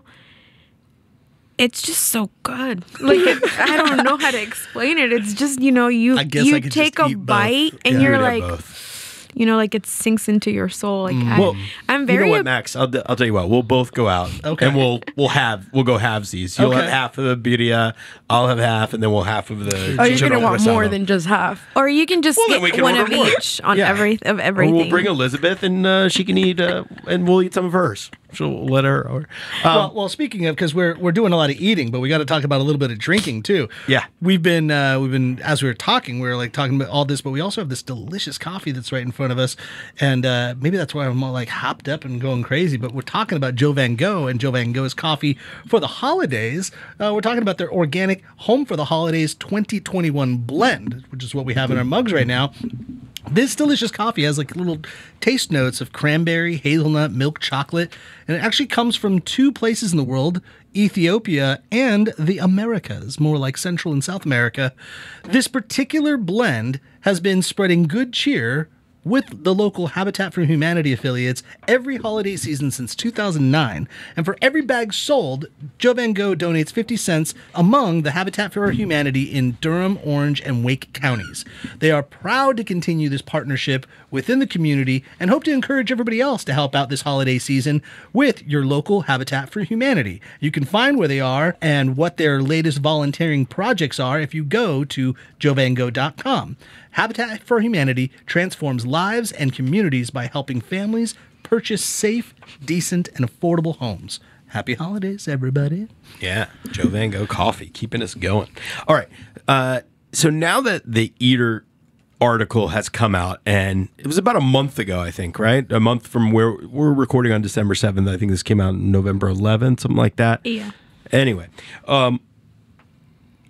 it's just so good. Like it, I don't know how to explain it. It's just you know you I guess you I could take just a eat both. bite and Yeah. you're Yeah, like both. you know like it sinks into your soul. Like I, Well, I'm You very know what, Max? I'll, I'll tell you what. We'll both go out, Okay. and we'll we'll have we'll go halvesies. You'll Okay. have half of the birria, I'll have half, and then we'll have of the. Oh, you're chicharrón gonna want more prensado. than just half. or you can just Well, then we get can one of order more. each on Yeah. every of Or everything. we'll bring Elizabeth, and uh, she can eat, uh, and we'll eat some of hers. She'll let her. Or, um, well, well, speaking of, because we're we're doing a lot of eating, but we got to talk about a little bit of drinking too. Yeah. we've been uh, we've been as we were talking, we were like talking about all this, but we also have this delicious coffee that's right in front of us, and uh, maybe that's why I'm all like hopped up and going crazy. But we're talking about Joe Van Gogh and Joe Van Gogh's coffee for the holidays. Uh, we're talking about their organic Home for the Holidays twenty twenty-one blend, which is what we have in our mugs right now. This delicious coffee has like little taste notes of cranberry, hazelnut, milk chocolate, and it actually comes from two places in the world, Ethiopia and the Americas, more like Central and South America. This particular blend has been spreading good cheer with the local Habitat for Humanity affiliates every holiday season since two thousand nine. And for every bag sold, Joe Van Gogh donates fifty cents among the Habitat for Humanity in Durham, Orange, and Wake counties. They are proud to continue this partnership within the community and hope to encourage everybody else to help out this holiday season with your local Habitat for Humanity. You can find where they are and what their latest volunteering projects are if you go to joe van gogh dot com. Habitat for Humanity transforms lives and communities by helping families purchase safe, decent, and affordable homes. Happy holidays, everybody. Yeah, Joe Van Gogh coffee, keeping us going. All right, uh, so now that the Eater article has come out, and it was about a month ago, I think, right? A month from where we're recording on December seventh. I think this came out on November eleventh, something like that. Yeah. Anyway, um,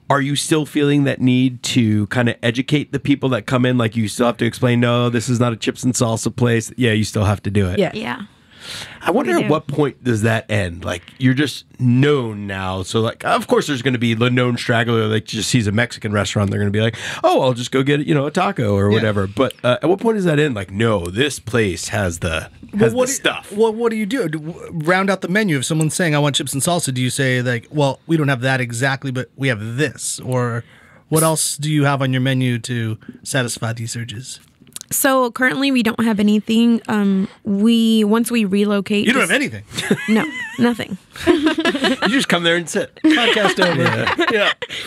are you still feeling that need to kind of educate the people that come in? Like you still have to explain, no, this is not a chips and salsa place. Yeah, you still have to do it. Yeah. Yeah. I wonder We at do. what point does that end? Like you're just known now. So like, of course there's going to be the known straggler that just sees a Mexican restaurant. They're going to be like, oh, I'll just go get, you know, a taco or whatever. But uh, at what point does that end? Like, no, this place has the, has what the do- stuff. Well, what do you do? do? Round out the menu. If someone's saying, I want chips and salsa, do you say, like, well, we don't have that exactly, but we have this? Or what else do you have on your menu to satisfy these urges? So currently we don't have anything. Um, we once we relocate. You don't just- have anything. No, nothing. You just come there and sit. Podcast over. Yeah.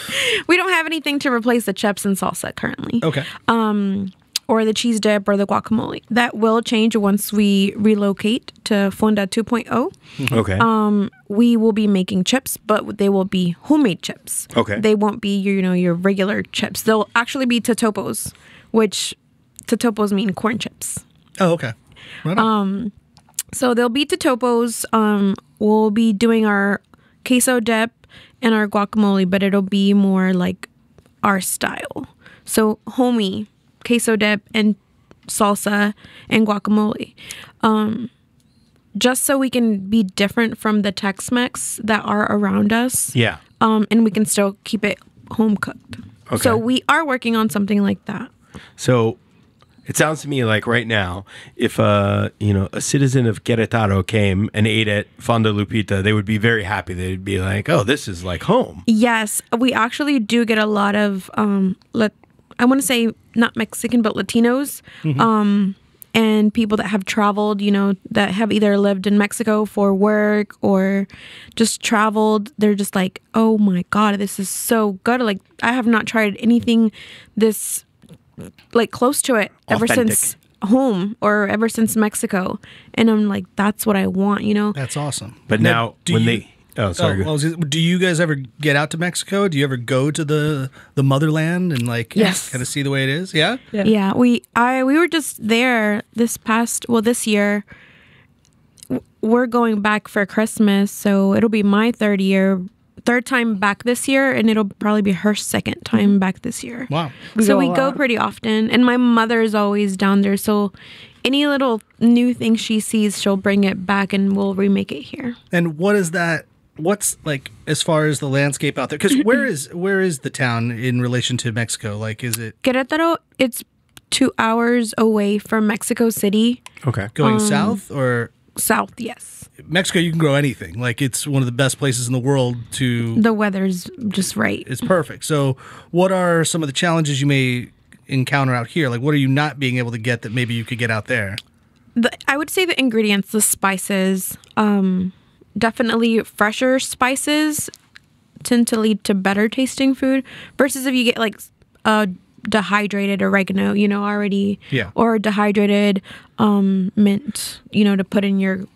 We don't have anything to replace the chips and salsa currently. Okay. Um, or the cheese dip or the guacamole. That will change once we relocate to Fonda two point oh. Okay. Um, we will be making chips, but they will be homemade chips. Okay. They won't be your, you know, your regular chips. They'll actually be totopos, which totopos mean corn chips. Oh, okay. Right on. So they'll be totopos. Um, we'll be doing our queso dip and our guacamole, but it'll be more like our style. So homey queso dip and salsa and guacamole. Um, just so we can be different from the Tex-Mex that are around us. yeah. Um, and we can still keep it home cooked. Okay. So we are working on something like that. So it sounds to me like right now, if uh, you know, a citizen of Queretaro came and ate at Fonda Lupita, they would be very happy. They'd be like, "Oh, this is like home." Yes, we actually do get a lot of um let I want to say not Mexican but Latinos um and people that have traveled, you know, that have either lived in Mexico for work or just traveled. They're just like, "Oh my god, this is so good. Like I have not tried anything this like close to it ever Authentic. since home or ever since Mexico." And I'm like, that's what I want, you know. That's awesome. But now, do when you- they oh sorry, Oh, go- I was gonna- do you guys ever get out to Mexico? Do you ever go to the the motherland and like Yes. kind of see the way it is? Yeah. Yeah. Yeah, we I we were just there this past well this year. W- We're going back for Christmas, so it'll be my third year, third time back this year, and it'll probably be her second time back this year. Wow. We so go we a go lot. pretty often, and my mother is always down there. So any little new thing she sees, she'll bring it back, and we'll remake it here. And what is that? What's like as far as the landscape out there? Because where is where is the town in relation to Mexico? Like, is it Querétaro, it's two hours away from Mexico City, okay. going Um, south or south. Yes, Mexico? You can grow anything. Like, it's one of the best places in the world to. the weather's just right. It's perfect. So, what are some of the challenges you may encounter out here? Like, what are you not being able to get that maybe you could get out there? The, I would say the ingredients, the spices, um, definitely fresher spices tend to lead to better tasting food versus if you get like a dehydrated oregano, you know, already, Yeah. or dehydrated um, mint, you know, to put in your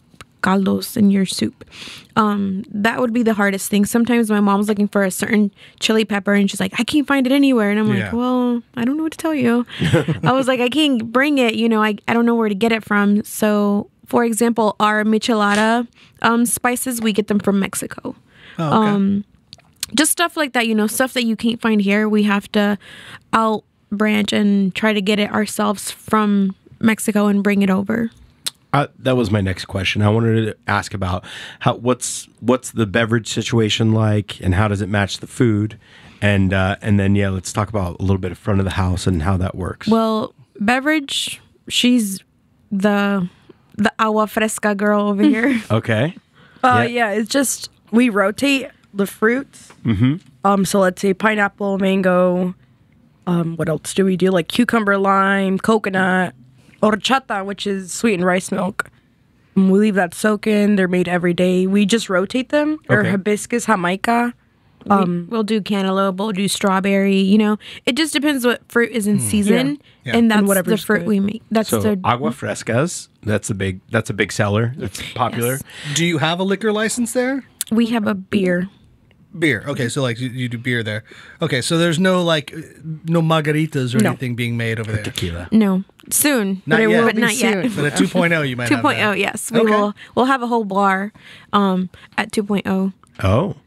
caldos in your soup. Um, that would be the hardest thing. Sometimes my mom's looking for a certain chili pepper and she's like, I can't find it anywhere. And I'm Yeah. like, well, I don't know what to tell you. I was like, I can't bring it, you know, I, I don't know where to get it from. So, for example, our michelada um, spices, we get them from Mexico. Oh, okay. Um, just stuff like that, you know, stuff that you can't find here. We have to out branch and try to get it ourselves from Mexico and bring it over. Uh, that was my next question. I wanted to ask about how what's what's the beverage situation like, and how does it match the food, and uh, and then yeah, let's talk about a little bit of front of the house and how that works. Well, beverage, she's the the agua fresca girl over here. okay. Uh, Yeah. yeah. It's just we rotate the fruits. Mm-hmm. Um, so let's say pineapple, mango. Um, what else do we do? Like cucumber, lime, coconut, horchata, which is sweetened rice milk. And we leave that soak in. They're made every day. We just rotate them. Or Okay. hibiscus, jamaica. Um, we'll do cantaloupe, we'll do strawberry, you know. It just depends what fruit is in season, Yeah. and that's And the whatever's fruit good. we make. That's So the agua frescas, that's a big that's a big seller. It's popular. Yes. Do you have a liquor license there? we have a beer. Beer. Okay, so like you, you do beer there. Okay, so there's no like no margaritas or No. anything being made over there. Tequila. No, soon, Not but, it yet. will, But but not soon. yet. But at two point oh you might have that. two point oh, yes, we Okay. will. We'll have a whole bar um, at two point oh. Oh.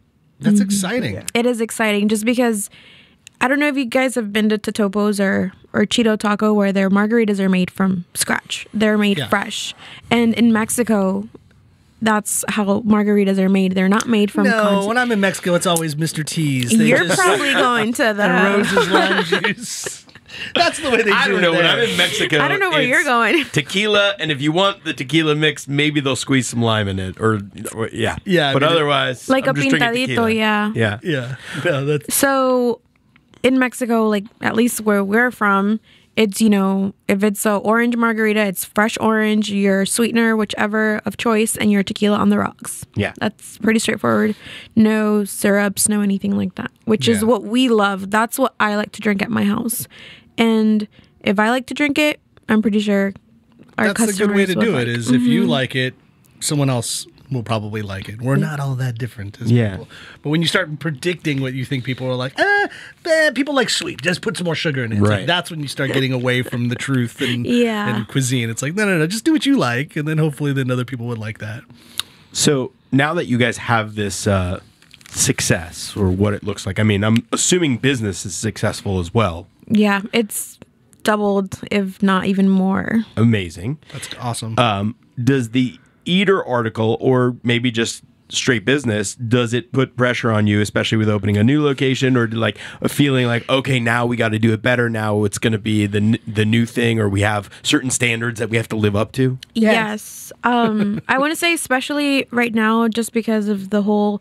That's exciting. It is exciting just because I don't know if you guys have been to Totopo's or, or Cheeto Taco where their margaritas are made from scratch. They're made Yeah. fresh. And in Mexico, that's how margaritas are made. They're not made from No, con- when I'm in Mexico, it's always Mister T's. They You're just- probably going to the and Rose's lime juice. That's the way they do I don't it know. When there. I'm in Mexico, I don't know where it's you're going. Tequila, and if you want the tequila mix, maybe they'll squeeze some lime in it, or, or yeah, Yeah, I But mean, otherwise, Like I'm a just drinking pintadito, tequila. yeah. yeah. Yeah, no, that's So in Mexico, like at least where we're from, it's, you know, if it's a orange margarita, it's fresh orange, your sweetener, whichever of choice, and your tequila on the rocks. Yeah. That's pretty straightforward. No syrups, no anything like that, which is Yeah. what we love. That's what I like to drink at my house. And if I like to drink it, I'm pretty sure our that's customers a good way to would do like. it. Is if you like it, someone else will probably like it. We're not all that different as Yeah. people. But when you start predicting what you think people are like, ah, eh, people like sweet, just put some more sugar in it. It's like, Right. that's when you start getting away from the truth and, Yeah. and cuisine. It's like, no, no, no, just do what you like. And then hopefully then other people would like that. So now that you guys have this uh, success, or what it looks like, I mean, I'm assuming business is successful as well. Yeah, it's doubled, if not even more. Amazing. That's awesome. Um, does the Eater article, or maybe just straight business, does it put pressure on you, especially with opening a new location, or like a feeling like, okay, now we got to do it better, now it's going to be the n- the new thing, or we have certain standards that we have to live up to? Yes. Um, I want to say especially right now, just because of the whole,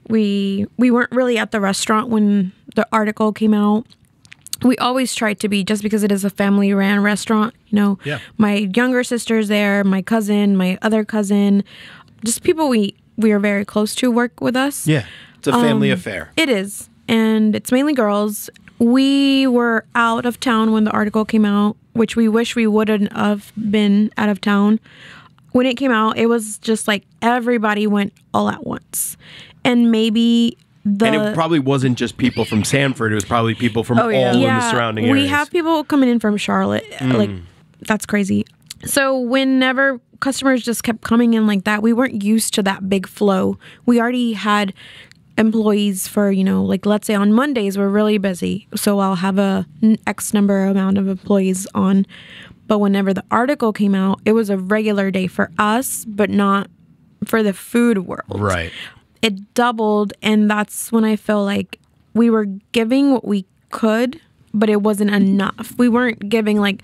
we we weren't really at the restaurant when the article came out. We always try to be, just because it is a family ran restaurant. You know, Yeah. my younger sister's there, my cousin, my other cousin, just people we we are very close to work with us. Yeah, it's a family Um, affair. It is. And it's mainly girls. We were out of town when the article came out, which we wish we wouldn't have been out of town. When it came out, it was just like everybody went all at once. And maybe the... And it probably wasn't just people from Sanford, it was probably people from Oh, yeah. all in the Yeah, surrounding we areas. have people coming in from Charlotte. Like, that's crazy. So whenever customers just kept coming in like that, we weren't used to that big flow. We already had employees for, you know, like let's say on Mondays we're really busy, so I'll have a n- X number amount of employees on. But whenever the article came out, it was a regular day for us, but not for the food world. Right. It doubled, and that's when I feel like we were giving what we could, but it wasn't enough. We weren't giving like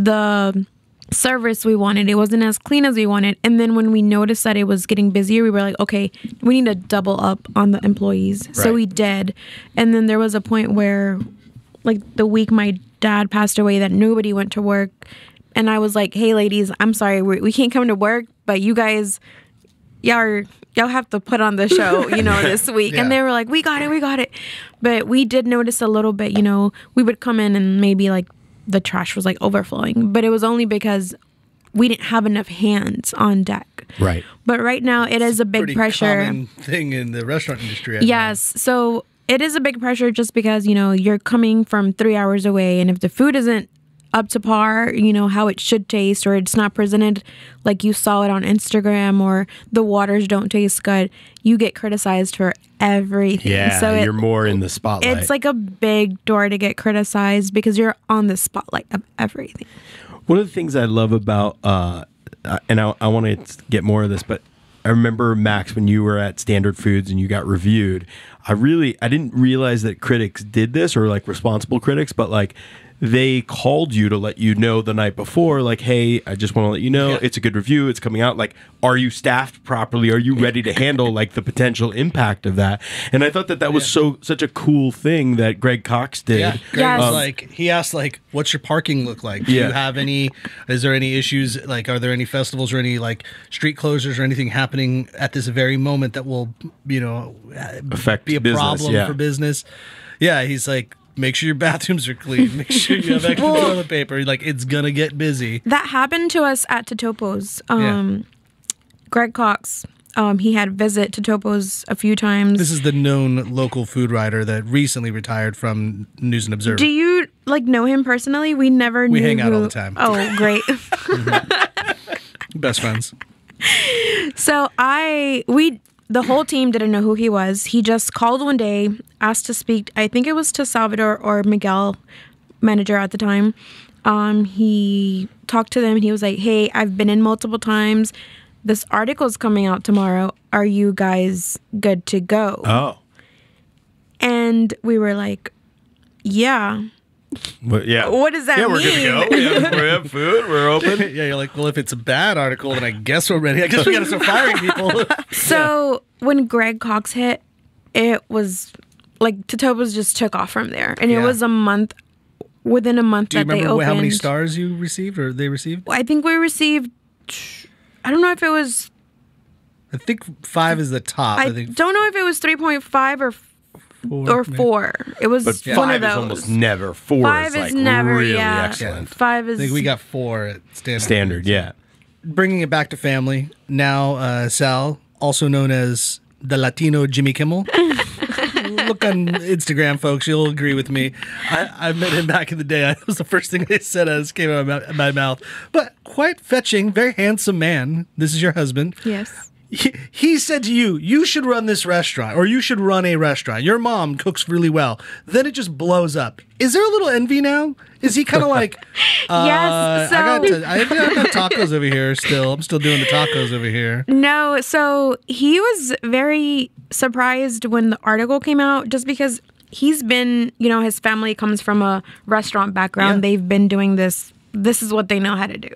the service we wanted. It wasn't as clean as we wanted. And then when we noticed that it was getting busier, we were like, okay, we need to double up on the employees. So Right. we did. And then there was a point where, like the week my dad passed away, that nobody went to work. And I was like, hey, ladies, I'm sorry, we, we can't come to work, but you guys, y'all are, y'all have to put on the show, you know, this week. Yeah. And they were like, we got it, we got it. But we did notice a little bit, you know, we would come in and maybe like the trash was like overflowing, but it was only because we didn't have enough hands on deck. Right. But right now it is a big Pretty pressure. common thing in the restaurant industry. I Yes. So it is a big pressure just because, you know, you're coming from three hours away, and if the food isn't up to par, you know, how it should taste, or it's not presented like you saw it on Instagram, or the waters don't taste good, you get criticized for everything. Yeah, so it, you're more in the spotlight. it's like a big door to get criticized because you're on the spotlight of everything. One of the things I love about, uh, uh, and I, I want to get more of this, but I remember, Max, when you were at Standard Foods and you got reviewed, I really, I didn't realize that critics did this, or like responsible critics, but like they called you to let you know the night before, like, hey, I just want to let you know, Yeah. it's a good review, it's coming out. Like, are you staffed properly? Are you ready to handle like the potential impact of that? And I thought that that was so such a cool thing that Greg Cox did. Yeah, Greg Yes. was Um, like, he asked like, "What's your parking look like? Do Yeah. you have any? Is there any issues? Like, are there any festivals or any like street closures or anything happening at this very moment that will, you know, Affect be a business, problem yeah. for business?" Yeah, he's like, "Make sure your bathrooms are clean. Make sure you have extra toilet paper. Like, it's gonna get busy." That happened to us at Totopo's. Um, Greg Cox, um, he had visit Totopo's a few times. This is the known local food writer that recently retired from News and Observer. Do you like know him personally? We never We knew hang out who- all the time. Oh, great. Best friends. So I we the whole team didn't know who he was. He just called one day, asked to speak. I think it was to Salvador or Miguel, manager at the time. Um, he talked to them and he was like, hey, I've been in multiple times. This article's coming out tomorrow. Are you guys good to go? Oh. And we were like, yeah. But yeah. What does that yeah, mean? we're good to go. We have, we have food. We're open. Yeah, you're like, well, if it's a bad article, then I guess we're ready. I guess we got to start firing people. So when Greg Cox hit, it was like Totopos just took off from there. And Yeah. it was a month, within a month Do you that they remember opened. how many stars you received or they received? I think we received, I don't know if it was, I think five is the top. I, I think don't know if it was three point five or four. or maybe. four. It was But one five of is those. almost never. Four Five is is like never, really yeah. excellent. Five I is. think we got four at standard. Standard, yeah. Bringing it back to family, now uh, Sal, also known as the Latino Jimmy Kimmel. Look on Instagram, folks. You'll agree with me. I, I met him back in the day. It was the first thing I said as came out of my, my mouth. But quite fetching, very handsome man. This is your husband. Yes. He, he said to you, you should run this restaurant, or you should run a restaurant. Your mom cooks really well. Then it just blows up. Is there a little envy now? Is he kind of like, uh, Yes, so- I, got to, I, I got tacos over here still. I'm still doing the tacos over here. No, so he was very surprised when the article came out just because he's been, you know, his family comes from a restaurant background. Yeah. They've been doing this. This is what they know how to do.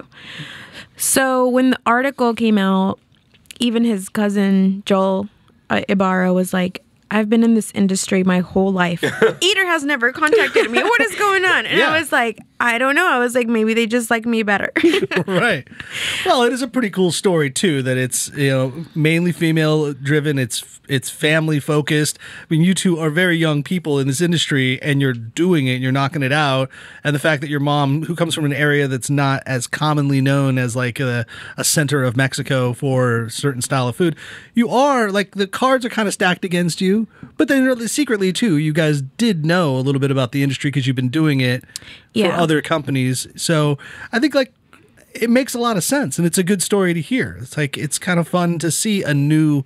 So when the article came out, even his cousin, Joel uh, Ibarra, was like, I've been in this industry my whole life. Eater has never contacted me. What is going on? And Yeah. I was like, I don't know. I was like, maybe they just like me better. Right. Well, it is a pretty cool story too. That it's you know mainly female driven. It's it's family focused. I mean, you two are very young people in this industry, and you're doing it. And you're knocking it out. And the fact that your mom, who comes from an area that's not as commonly known as like a, a center of Mexico for a certain style of food, you are like the cards are kind of stacked against you. But then really secretly too, you guys did know a little bit about the industry because you've been doing it Yeah. for other companies. So I think like it makes a lot of sense, and it's a good story to hear. It's like it's kind of fun to see a new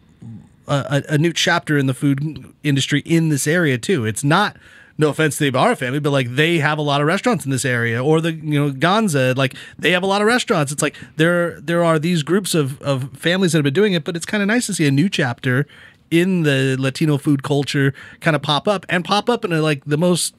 uh, a, a new chapter in the food industry in this area too. It's not, no offense to the Ibarra family, but like they have a lot of restaurants in this area, or the you know Gonza, like they have a lot of restaurants. It's like there there are these groups of of families that have been doing it, but it's kind of nice to see a new chapter in the Latino food culture kind of pop up and pop up in a, like the most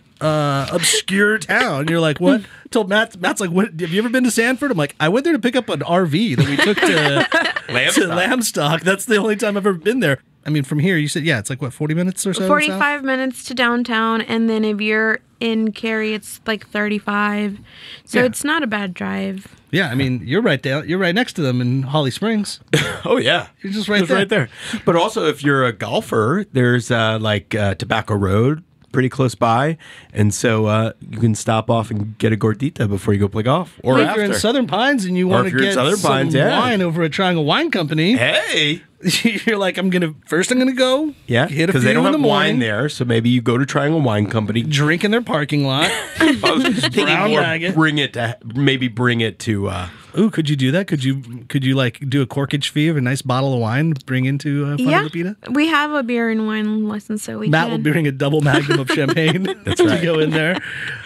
uh, obscure town. You're like, what? Told Matt, Matt's like, what? Have you ever been to Sanford? I'm like, I went there to pick up an R V that we took to, to Lambstock. That's the only time I've ever been there. I mean, from here, you said, yeah, it's like what, forty minutes or so? forty-five south? minutes to downtown, and then if you're in Cary, it's like thirty-five. So Yeah. it's not a bad drive. Yeah, I mean, you're right down. You're right next to them in Holly Springs. Oh yeah, You're just right It's there. right there. But also, if you're a golfer, there's uh, like uh, Tobacco Road pretty close by, and so uh, you can stop off and get a gordita before you go play golf, or Or if after. you're in Southern Pines and you want if to you're in get Southern some Pines, yeah. wine over at Triangle Wine Company, Hey, you're like, I'm gonna first. I'm gonna go, yeah, hit a because few they don't in have the wine morning, there, so maybe you go to Triangle Wine Company. drink in their parking lot. I was thinking Brown more maggot. bring it to maybe bring it to. Uh, Ooh, could you do that? Could you could you like do a corkage fee of a nice bottle of wine to bring into uh, Fonda Yeah, Lupita? we have a beer and wine license, so we Matt can. will bring a double magnum of champagne to right. go in there.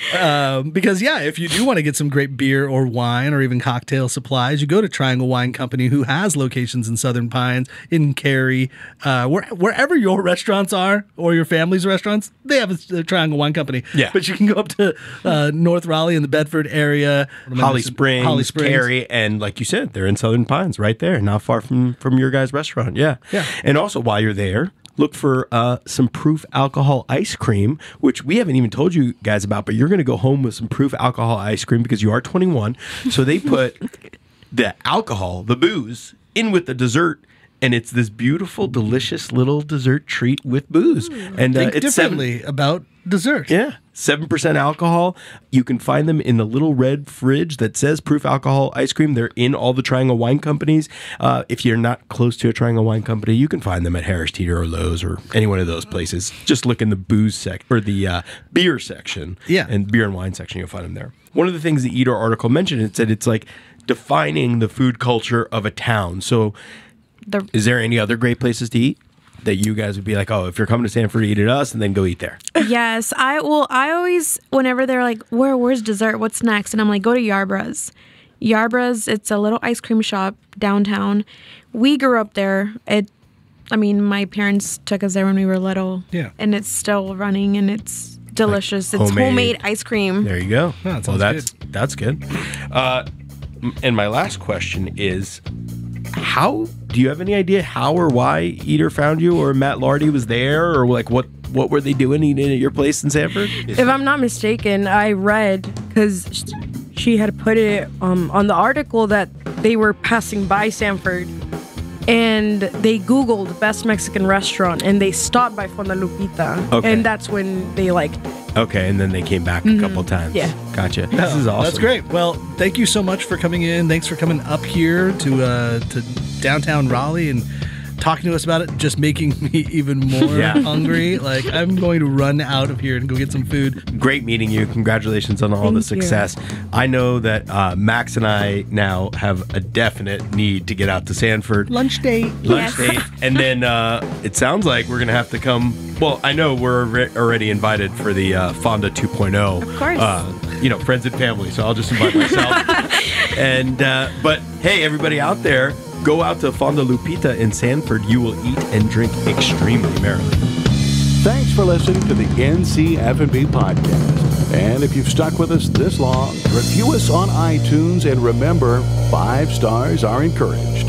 Um, because, yeah, if you do want to get some great beer or wine or even cocktail supplies, you go to Triangle Wine Company, who has locations in Southern Pines, in Cary, uh, where, wherever your restaurants are or your family's restaurants, they have a, a Triangle Wine Company. Yeah. But you can go up to uh, North Raleigh in the Bedford area, Holly Springs, Holly Springs. Cary, and like you said, they're in Southern Pines, right there, not far from from your guys' restaurant. Yeah, Yeah. And also, while you're there, look for uh, some Proof Alcohol ice cream, which we haven't even told you guys about. But you're going to go home with some Proof Alcohol ice cream because you are twenty-one. So they put the alcohol, the booze, in with the dessert. And it's this beautiful, delicious little dessert treat with booze. And uh, Think it's seven, differently about dessert. yeah, seven percent alcohol. You can find them in the little red fridge that says Proof Alcohol Ice Cream. They're in all the Triangle Wine Companies. Uh, if you're not close to a Triangle Wine Company, you can find them at Harris Teeter or Lowe's or any one of those places. Just look in the booze sec or the uh, beer section. Yeah. And beer and wine section, you'll find them there. One of the things the Eater article mentioned, it said it's like defining the food culture of a town. So the Is there any other great places to eat that you guys would be like, oh, if you're coming to Sanford, eat at us, and then go eat there? yes, I well, I always whenever they're like, where where's dessert? What's next? And I'm like, go to Yarbra's. Yarbra's, it's a little ice cream shop downtown. We grew up there. It, I mean, my parents took us there when we were little. Yeah. And it's still running, and it's delicious. Like it's homemade. homemade ice cream. There you go. Oh, that well, sounds that's that's good. Uh, m- and my last question is, how do you have any idea how or why Eater found you, or Matt Lardy was there, or like what what were they doing eating at your place in Sanford? If I'm not mistaken, I read because she had put it um, on the article that they were passing by Sanford, and they Googled best Mexican restaurant, and they stopped by Fonda Lupita, Okay. and that's when they liked. Okay, and then they came back a couple times. Yeah. Gotcha. This is awesome. That's great. Well, thank you so much for coming in. Thanks for coming up here to uh, to downtown Raleigh and talking to us about it, just making me even more Yeah. hungry. Like, I'm going to run out of here and go get some food. Great meeting you. Congratulations on all the Thank you. success. I know that uh, Max and I now have a definite need to get out to Sanford. Lunch date. Lunch Yes. date. And then uh, it sounds like we're going to have to come. Well, I know we're alre- already invited for the uh, Fonda two point oh. Of course. Uh, you know, friends and family. So I'll just invite myself. and uh, But hey, everybody out there, go out to Fonda Lupita in Sanford. You will eat and drink extremely merrily. Thanks for listening to the N C F and B podcast. And if you've stuck with us this long, review us on iTunes, and remember, five stars are encouraged.